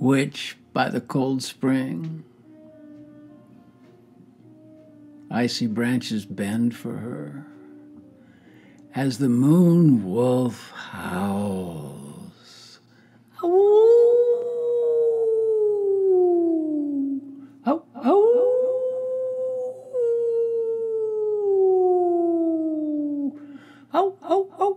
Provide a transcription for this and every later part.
witch by the cold spring. Icy branches bend for her as the moon wolf howls. Ow! Ow! Ow! Ow! Ow! Ow!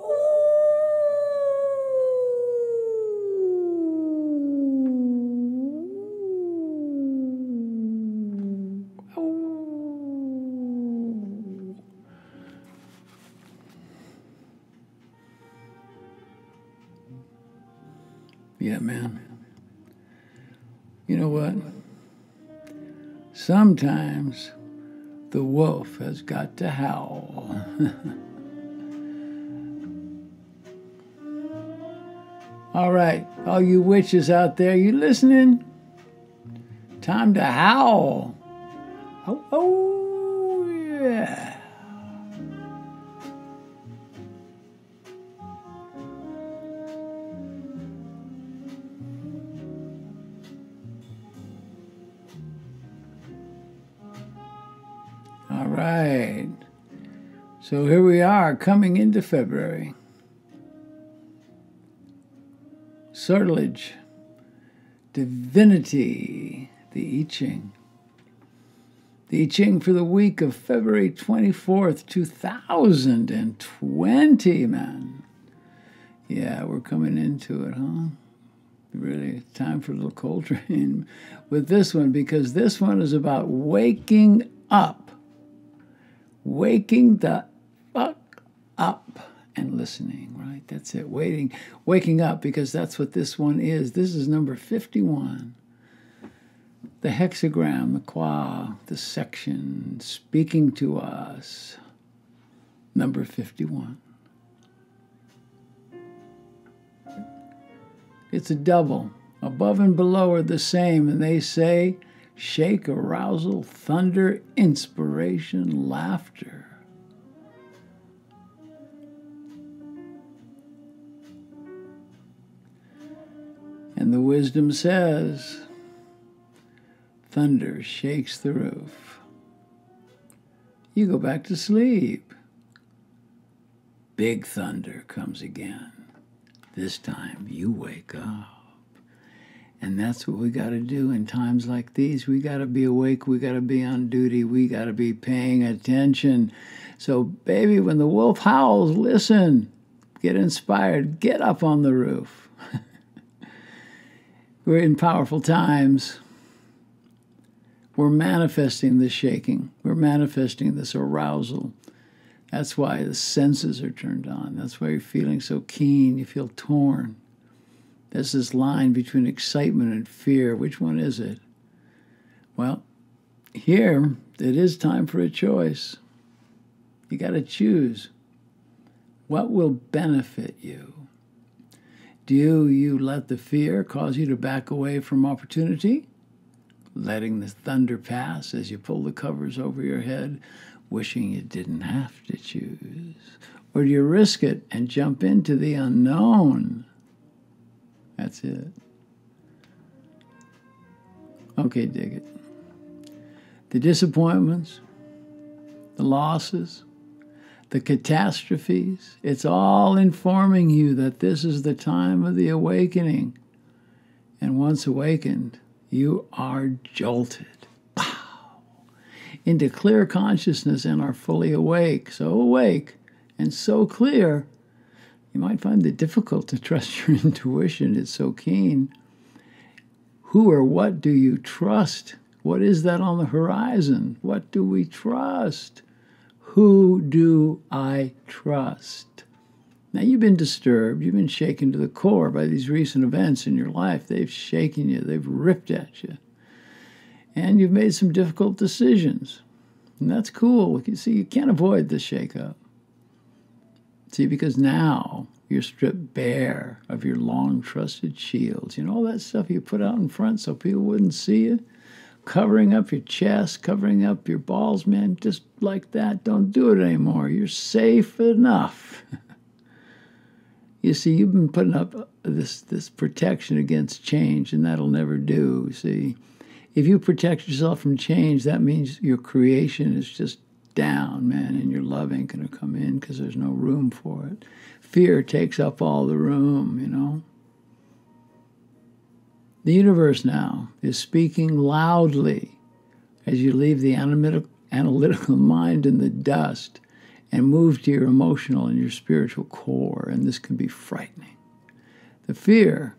Yeah, man. You know what? Sometimes the wolf has got to howl. All right, all you witches out there, you listening? Time to howl. Oh, oh yeah. All right. So here we are coming into February. Sortilege, divinity, the I Ching. The I Ching for the week of February 24th, 2020, man. Yeah, we're coming into it, huh? Really, time for a little Coltrane with this one, because this one is about waking up. Waking the fuck up and listening, right? That's it. Waking up, because that's what this one is. This is number 51. The hexagram, the qua, the section speaking to us. Number 51. It's a double. Above and below are the same, and they say shake, arousal, thunder, inspiration, laughter. And the wisdom says, thunder shakes the roof. You go back to sleep. Big thunder comes again. This time you wake up. And that's what we got to do in times like these. We got to be awake. We got to be on duty. We got to be paying attention. So, baby, when the wolf howls, listen. Get inspired. Get up on the roof. We're in powerful times. We're manifesting this shaking. We're manifesting this arousal. That's why the senses are turned on. That's why you're feeling so keen. You feel torn. There's this line between excitement and fear. Which one is it? Well, here it is time for a choice. You got to choose. What will benefit you? Do you let the fear cause you to back away from opportunity? Letting the thunder pass as you pull the covers over your head, wishing you didn't have to choose? Or do you risk it and jump into the unknown? That's it. Okay, dig it. The disappointments, the losses, the catastrophes, it's all informing you that this is the time of the awakening. And once awakened, you are jolted. Wow. Into clear consciousness and are fully awake. So awake and so clear, you might find it difficult to trust your intuition. It's so keen. Who or what do you trust? What is that on the horizon? What do we trust? Who do I trust? Now, you've been disturbed. You've been shaken to the core by these recent events in your life. They've shaken you. They've ripped at you. And you've made some difficult decisions. And that's cool. You see, you can't avoid the shake-up. See, because now you're stripped bare of your long-trusted shields. You know, all that stuff you put out in front so people wouldn't see you? Covering up your chest, covering up your balls, man, just like that. Don't do it anymore. You're safe enough. You see, you've been putting up this protection against change, and that'll never do. See, if you protect yourself from change, that means your creation is just down, man, and your love ain't going to come in because there's no room for it. Fear takes up all the room, you know. The universe now is speaking loudly as you leave the analytical mind in the dust and move to your emotional and your spiritual core, and this can be frightening. The fear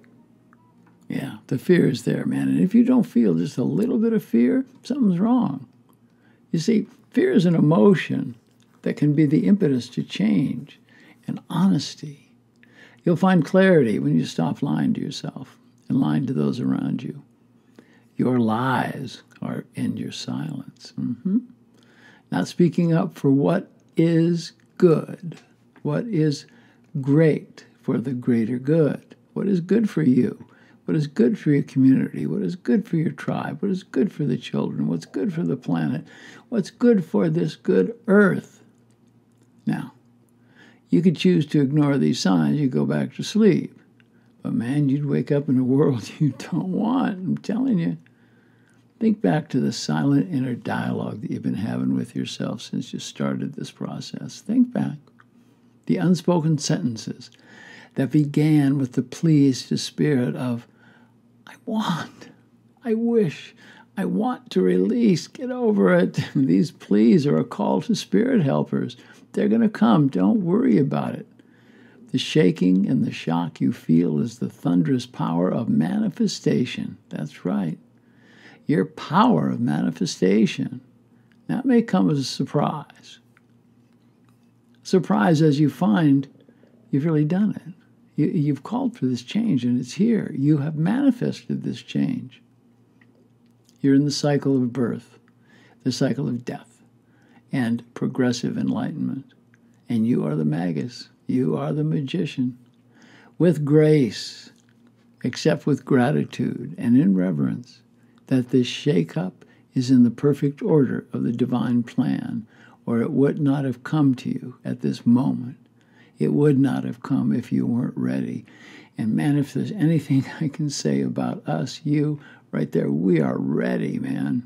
is there, man, and if you don't feel just a little bit of fear, something's wrong. You see, fear is an emotion that can be the impetus to change and honesty. You'll find clarity when you stop lying to yourself and lying to those around you. Your lies are in your silence. Not speaking up for what is good, what is great for the greater good, what is good for you, what is good for your community, what is good for your tribe, what is good for the children, what's good for the planet, what's good for this good earth. Now, you could choose to ignore these signs, you go back to sleep. But man, you'd wake up in a world you don't want, I'm telling you. Think back to the silent inner dialogue that you've been having with yourself since you started this process. Think back. The unspoken sentences that began with the pleas to spirit of, I want, I wish, I want to release, get over it. These pleas are a call to spirit helpers. They're going to come. Don't worry about it. The shaking and the shock you feel is the thunderous power of manifestation. That's right. Your power of manifestation. That may come as a surprise. Surprise as you find you've really done it. You've called for this change and it's here. You have manifested this change. You're in the cycle of birth, the cycle of death, and progressive enlightenment. And you are the magus. You are the magician. With grace, except with gratitude and in reverence, that this shake-up is in the perfect order of the divine plan, or it would not have come to you at this moment. It would not have come if you weren't ready. And man, if there's anything I can say about us, you, right there, we are ready, man.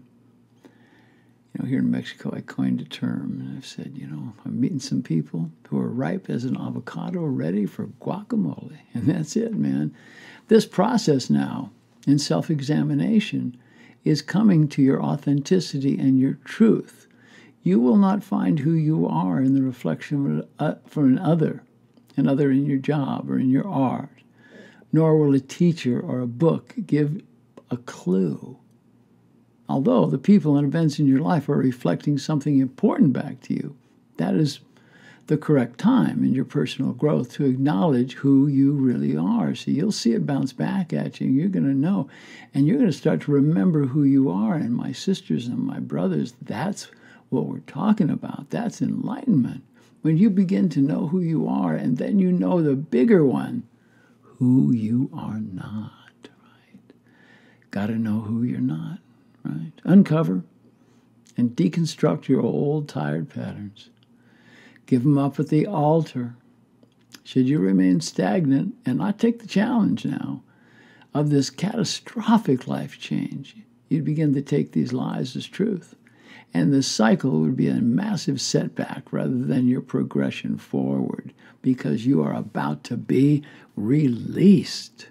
You know, here in Mexico, I coined a term, and I've said, you know, I'm meeting some people who are ripe as an avocado, ready for guacamole. And that's it, man. This process now in self-examination is coming to your authenticity and your truth. You will not find who you are in the reflection for another in your job or in your art, nor will a teacher or a book give a clue. Although the people and events in your life are reflecting something important back to you, that is the correct time in your personal growth to acknowledge who you really are. So you'll see it bounce back at you, and you're going to know, and you're going to start to remember who you are. And my sisters and my brothers, that's what we're talking about. That's enlightenment. When you begin to know who you are, and then you know the bigger one, who you are not, right? Got to know who you're not, right? Uncover and deconstruct your old tired patterns. Give them up at the altar. Should you remain stagnant and not take the challenge now of this catastrophic life change, you'd begin to take these lies as truth. And the cycle would be a massive setback rather than your progression forward, because you are about to be released.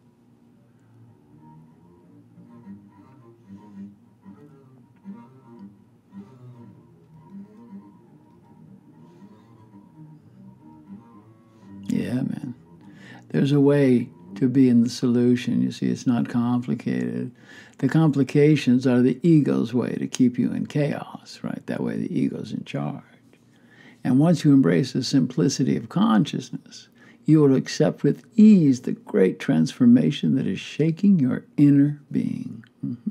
Yeah, man. There's a way to be in the solution. You see, it's not complicated. The complications are the ego's way to keep you in chaos, right? That way the ego's in charge. And once you embrace the simplicity of consciousness, you will accept with ease the great transformation that is shaking your inner being.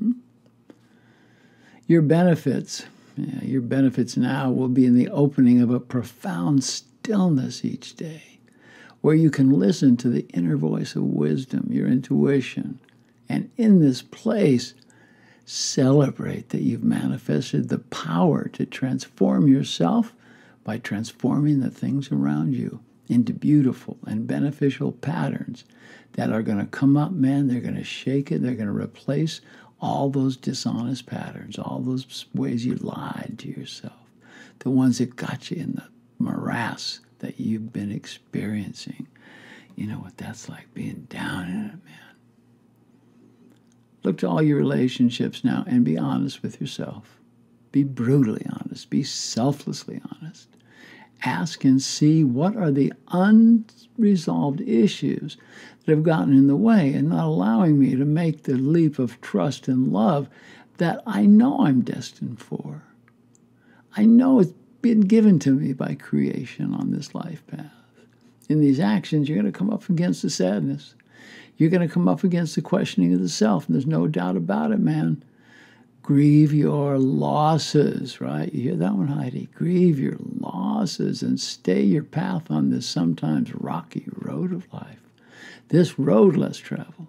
Your benefits now will be in the opening of a profound stillness each day, where you can listen to the inner voice of wisdom, your intuition. And in this place, celebrate that you've manifested the power to transform yourself by transforming the things around you. into beautiful and beneficial patterns that are going to come up, man. They're going to shake it. They're going to replace all those dishonest patterns, all those ways you lied to yourself, the ones that got you in the morass that you've been experiencing. You know what that's like, being down in it, man. Look to all your relationships now and be honest with yourself. Be brutally honest. Be selflessly honest. Ask and see what are the unresolved issues that have gotten in the way and not allowing me to make the leap of trust and love that I know I'm destined for. I know it's been given to me by creation on this life path. In these actions, you're going to come up against the sadness. You're going to come up against the questioning of the self, and there's no doubt about it, man. Grieve your losses, right? You hear that one, Heidi? Grieve your losses and stay your path on this sometimes rocky road of life. This road less traveled.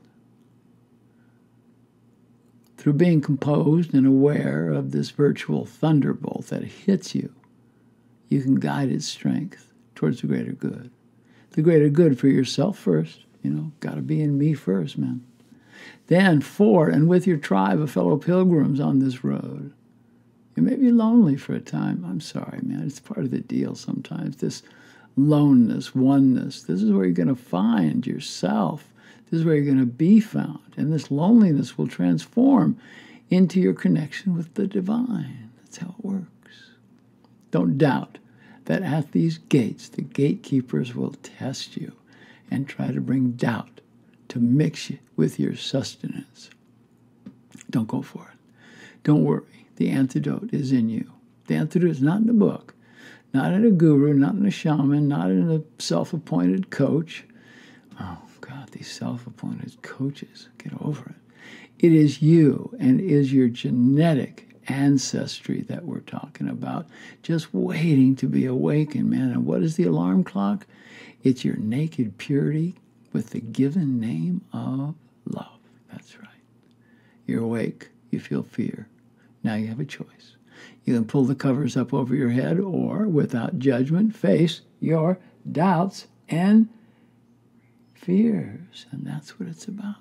Through being composed and aware of this virtual thunderbolt that hits you, you can guide its strength towards the greater good. The greater good for yourself first. You know, got to be in me first, man. Then for and with your tribe of fellow pilgrims on this road. You may be lonely for a time. I'm sorry, man. It's part of the deal sometimes. This loneness, oneness. This is where you're going to find yourself. This is where you're going to be found. And this loneliness will transform into your connection with the divine. That's how it works. Don't doubt that at these gates, the gatekeepers will test you and try to bring doubt to mix you with your sustenance. Don't go for it. Don't worry. The antidote is in you. The antidote is not in the book, not in a guru, not in a shaman, not in a self-appointed coach. Oh, God, these self-appointed coaches. Get over it. It is you and it is your genetic ancestry that we're talking about, just waiting to be awakened, man. And what is the alarm clock? It's your naked purity with the given name of love. That's right. You're awake. You feel fear. Now you have a choice. You can pull the covers up over your head or, without judgment, face your doubts and fears. And that's what it's about.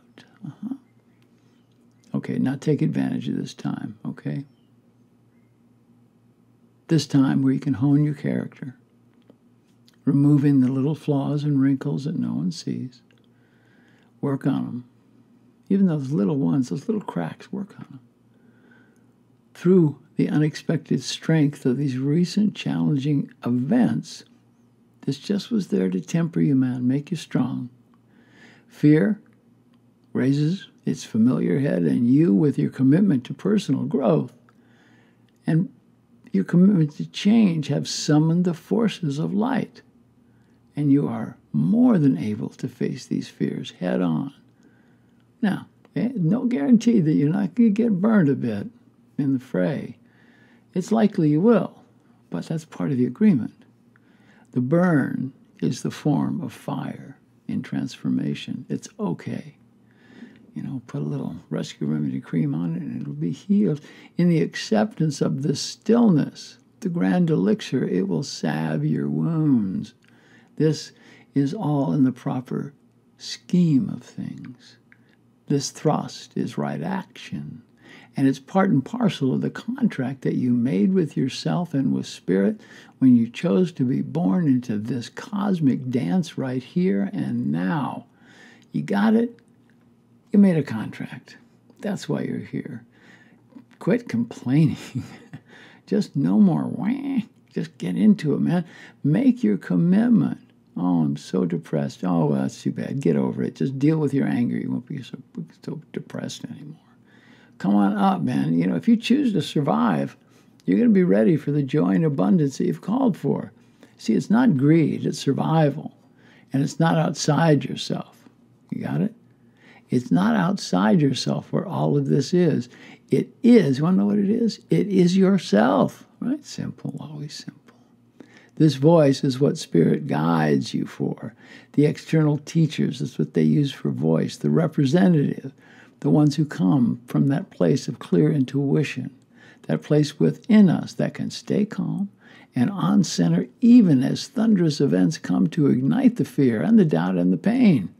Okay, now take advantage of this time, okay? This time where you can hone your character, removing the little flaws and wrinkles that no one sees. Work on them. Even those little ones, those little cracks, work on them. Through the unexpected strength of these recent challenging events, this just was there to temper you, man, make you strong. Fear raises its familiar head, and you, with your commitment to personal growth and your commitment to change, have summoned the forces of light. And you are more than able to face these fears head on. Now, no guarantee that you're not going to get burned a bit in the fray. It's likely you will, but that's part of the agreement. The burn is the form of fire in transformation. It's okay. You know, put a little rescue remedy cream on it and it'll be healed. In the acceptance of the stillness, the grand elixir, it will salve your wounds. This is all in the proper scheme of things. This thrust is right action. And it's part and parcel of the contract that you made with yourself and with Spirit when you chose to be born into this cosmic dance right here and now. You got it? You made a contract. That's why you're here. Quit complaining. Just no more wah. Just get into it, man. Make your commitment. Oh, I'm so depressed. Oh, well, that's too bad. Get over it. Just deal with your anger. You won't be so depressed anymore. Come on up, man. You know, if you choose to survive, you're going to be ready for the joy and abundance that you've called for. See, it's not greed. It's survival. And it's not outside yourself. You got it? It's not outside yourself where all of this is. It is, you want to know what it is? It is yourself, right? Simple, always simple. This voice is what Spirit guides you for. The external teachers, that's what they use for voice. The representative, the ones who come from that place of clear intuition that place within us that can stay calm and on center even as thunderous events come to ignite the fear and the doubt and the pain.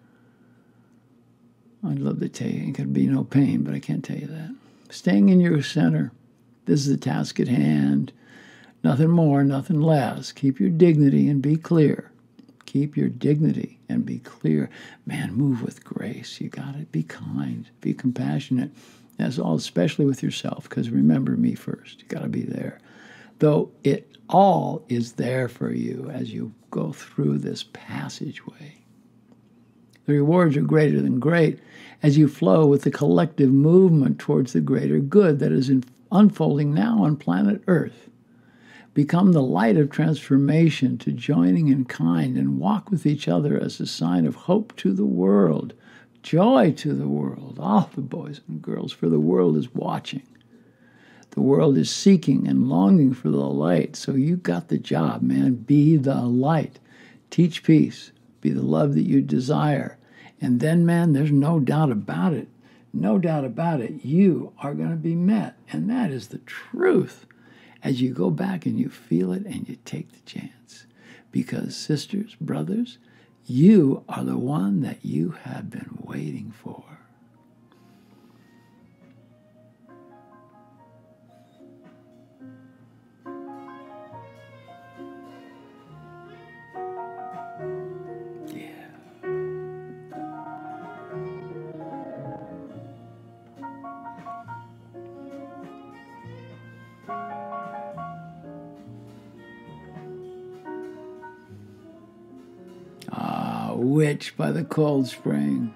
I'd love to tell you, ain't going to be no pain, but I can't tell you that. Staying in your center, this is the task at hand. Nothing more, nothing less. Keep your dignity and be clear. Keep your dignity and be clear. Man, move with grace. You got it. Be kind. Be compassionate. That's all, especially with yourself, because remember me first. You got to be there. Though it all is there for you as you go through this passageway. The rewards are greater than great as you flow with the collective movement towards the greater good that is unfolding now on planet Earth. Become the light of transformation to joining in kind and walk with each other as a sign of hope to the world, joy to the world, all the boys and girls, for the world is watching. The world is seeking and longing for the light, so you got the job, man. Be the light. Teach peace. Be the love that you desire. And then, man, there's no doubt about it. No doubt about it. You are going to be met. And that is the truth. As you go back and you feel it and you take the chance. Because, sisters, brothers, you are the one that you have been waiting for. Witch by the cold spring.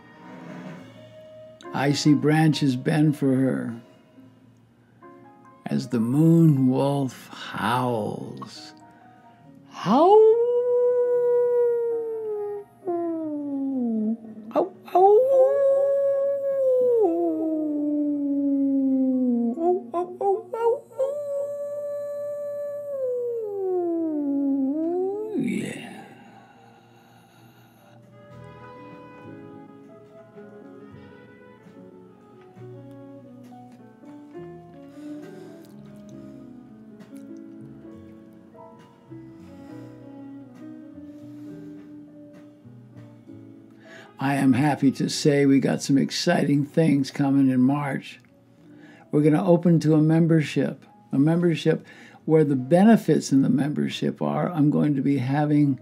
Icy branches bend for her as the moon wolf howls. Howl! Ow, ow. Oh, oh, oh, oh, oh. Yeah. I am happy to say we got some exciting things coming in March. We're going to open to a membership where the benefits in the membership are I'm going to be having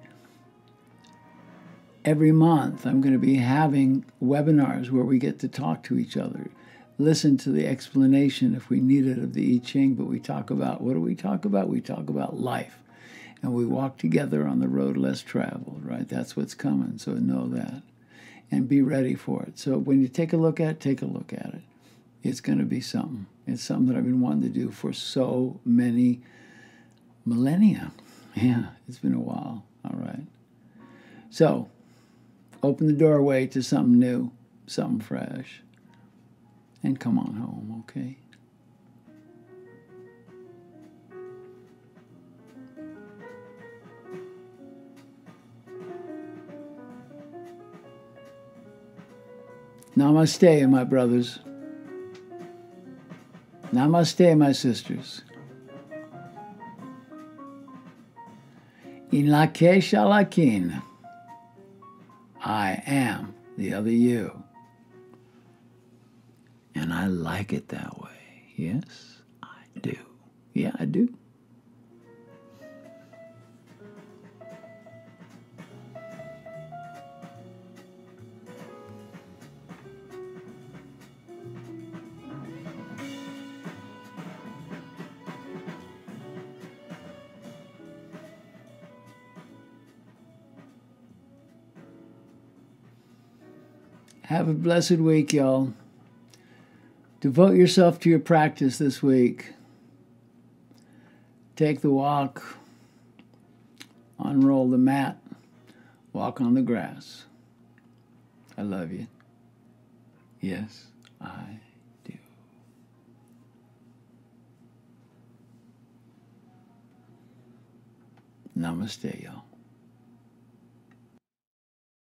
every month, I'm going to be having webinars where we get to talk to each other, listen to the explanation if we need it of the I Ching, but we talk about, what do we talk about? We talk about life. And we walk together on the road less traveled, right? That's what's coming, so know that. And be ready for it. So when you take a look at it. It's going to be something. It's something that I've been wanting to do for so many millennia. Yeah, it's been a while. All right. So open the doorway to something new, something fresh, and come on home, okay? Namaste, my brothers. Namaste, my sisters. In Lake Shalakin, I am the other you. And I like it that way. Yes, I do. Yeah, I do. Have a blessed week, y'all. Devote yourself to your practice this week. Take the walk. Unroll the mat. Walk on the grass. I love you. Yes, I do. Namaste, y'all.